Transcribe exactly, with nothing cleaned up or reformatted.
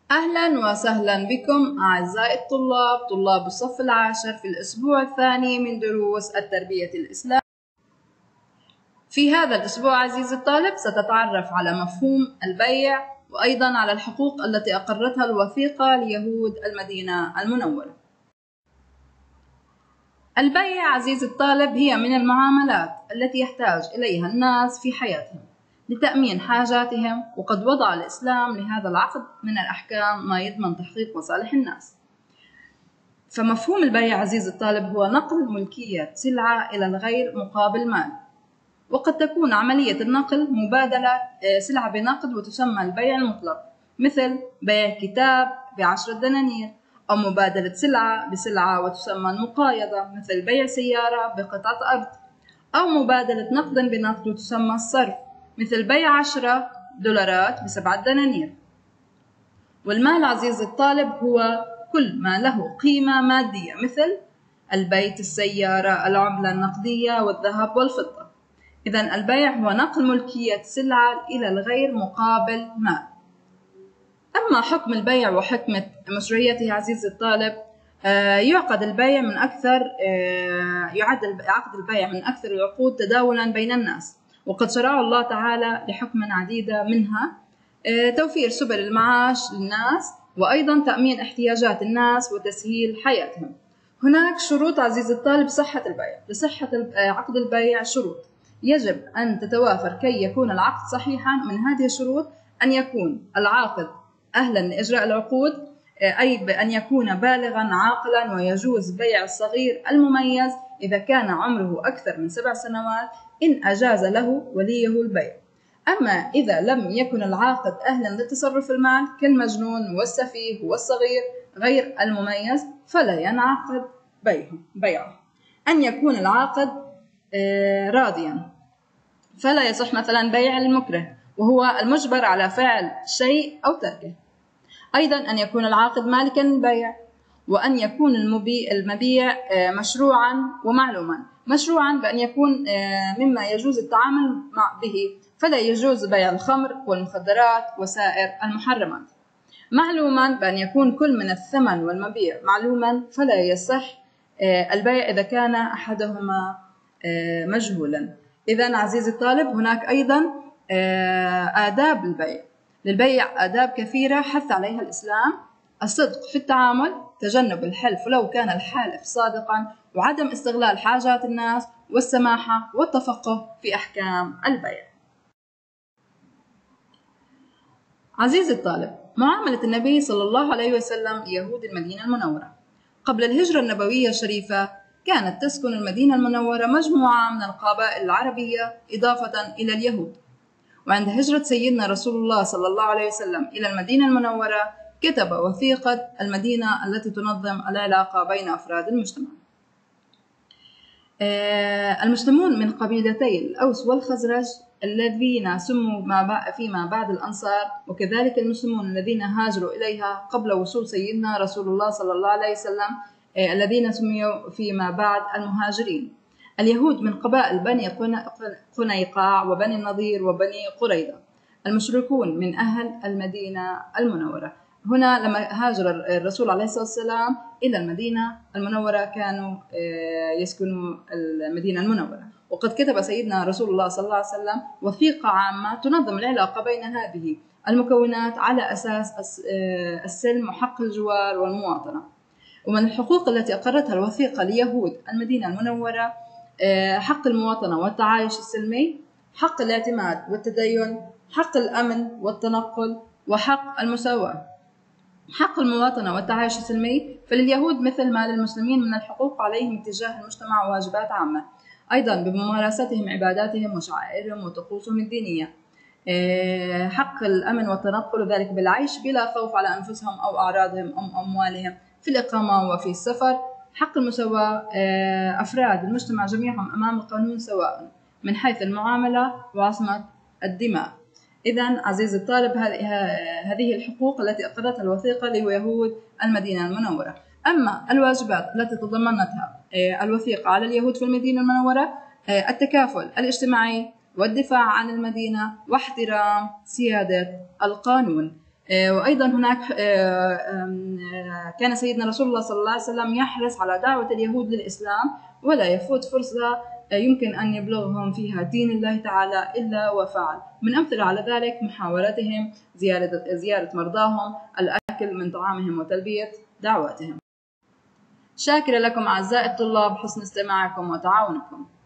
أهلا وسهلا بكم أعزائي الطلاب طلاب الصف العاشر في الأسبوع الثاني من دروس التربية الإسلامية. في هذا الأسبوع عزيزي الطالب ستتعرف على مفهوم البيع وأيضا على الحقوق التي أقرتها الوثيقة ليهود المدينة المنورة. البيع عزيزي الطالب هي من المعاملات التي يحتاج إليها الناس في حياتهم لتأمين حاجاتهم، وقد وضع الإسلام لهذا العقد من الأحكام ما يضمن تحقيق مصالح الناس. فمفهوم البيع عزيزي الطالب هو نقل ملكية سلعة إلى الغير مقابل مال، وقد تكون عملية النقل مبادلة سلعة بنقد وتسمى البيع المطلق، مثل بيع كتاب بعشرة دنانير، أو مبادلة سلعة بسلعة وتسمى المقايضة، مثل بيع سيارة بقطعة أرض، أو مبادلة نقد بنقد وتسمى الصرف، مثل بيع عشرة دولارات بسبعة دنانير. والمال عزيزي الطالب هو كل ما له قيمة مادية، مثل البيت، السيارة، العملة النقدية والذهب والفضة. إذن البيع هو نقل ملكية سلعة إلى الغير مقابل مال. أما حكم البيع وحكمة مشروعيته عزيزي الطالب، يعقد البيع من أكثر يعد عقد البيع من أكثر العقود تداولا بين الناس، وقد شرعه الله تعالى لحكم عديدة، منها توفير سبل المعاش للناس، وأيضا تأمين احتياجات الناس وتسهيل حياتهم. هناك شروط عزيزي الطالب صحة البيع. لصحة عقد البيع شروط يجب أن تتوافر كي يكون العقد صحيحا. من هذه الشروط أن يكون العاقد أهلا لإجراء العقود، أي بأن يكون بالغا عاقلا ويجوز بيع الصغير المميز إذا كان عمره أكثر من سبع سنوات إن أجاز له وليه البيع. أما إذا لم يكن العاقد أهلا لتصرف المال كالمجنون والسفيه والصغير غير المميز فلا ينعقد بيعه. أن يكون العاقد راضيا، فلا يصح مثلا بيع المكره وهو المجبر على فعل شيء أو تركه. أيضا أن يكون العاقد مالكا للبيع، وأن يكون المبيع مشروعا ومعلوما. مشروعا بأن يكون مما يجوز التعامل به، فلا يجوز بيع الخمر والمخدرات وسائر المحرمات. معلوما بأن يكون كل من الثمن والمبيع معلوما، فلا يصح البيع إذا كان أحدهما مجهولا. إذن عزيزي الطالب هناك أيضا آداب البيع. للبيع آداب كثيرة حث عليها الإسلام: الصدق في التعامل، تجنب الحلف ولو كان الحالف صادقا، وعدم استغلال حاجات الناس، والسماحة والتفقه في أحكام البيع. عزيزي الطالب، معاملة النبي صلى الله عليه وسلم ليهود المدينة المنورة. قبل الهجرة النبوية الشريفة كانت تسكن المدينة المنورة مجموعة من القبائل العربية إضافة إلى اليهود. وعند هجرة سيدنا رسول الله صلى الله عليه وسلم إلى المدينة المنورة كتب وثيقة المدينة التي تنظم العلاقة بين أفراد المجتمع. المسلمون من قبيلتي الأوس والخزرج الذين سموا فيما بعد الأنصار، وكذلك المسلمون الذين هاجروا إليها قبل وصول سيدنا رسول الله صلى الله عليه وسلم الذين سميوا فيما بعد المهاجرين. اليهود من قبائل بني قنيقاع وبني النضير وبني قريظة. المشركون من أهل المدينة المنورة. هنا لما هاجر الرسول عليه الصلاة والسلام إلى المدينة المنورة كانوا يسكنوا المدينة المنورة، وقد كتب سيدنا رسول الله صلى الله عليه وسلم وثيقة عامة تنظم العلاقة بين هذه المكونات على أساس السلم وحق الجوار والمواطنة. ومن الحقوق التي أقرتها الوثيقة ليهود المدينة المنورة حق المواطنة والتعايش السلمي، حق الاعتماد والتدين، حق الأمن والتنقل، وحق المساواة. حق المواطنة والتعايش السلمي فلليهود مثل ما للمسلمين من الحقوق عليهم تجاه المجتمع وواجبات عامة، أيضا بممارستهم عباداتهم وشعائرهم وطقوسهم الدينية. حق الأمن والتنقل ذلك بالعيش بلا خوف على أنفسهم أو أعراضهم أو أموالهم في الإقامة وفي السفر. حق المساواة أفراد المجتمع جميعهم أمام القانون سواء من حيث المعاملة وعصمة الدماء. إذن عزيزي الطالب هذه الحقوق التي أقرتها الوثيقة ليهود المدينة المنورة. أما الواجبات التي تضمنتها الوثيقة على اليهود في المدينة المنورة: التكافل الاجتماعي والدفاع عن المدينة واحترام سيادة القانون. وأيضا هناك كان سيدنا رسول الله صلى الله عليه وسلم يحرص على دعوة اليهود للإسلام، ولا يفوت فرصة يمكن أن يبلغهم فيها دين الله تعالى إلا وفعل. من أمثلة على ذلك محاولتهم زيارة, زيارة مرضاهم، الأكل من طعامهم وتلبية دعواتهم. شاكرة لكم أعزائي الطلاب حسن استماعكم وتعاونكم.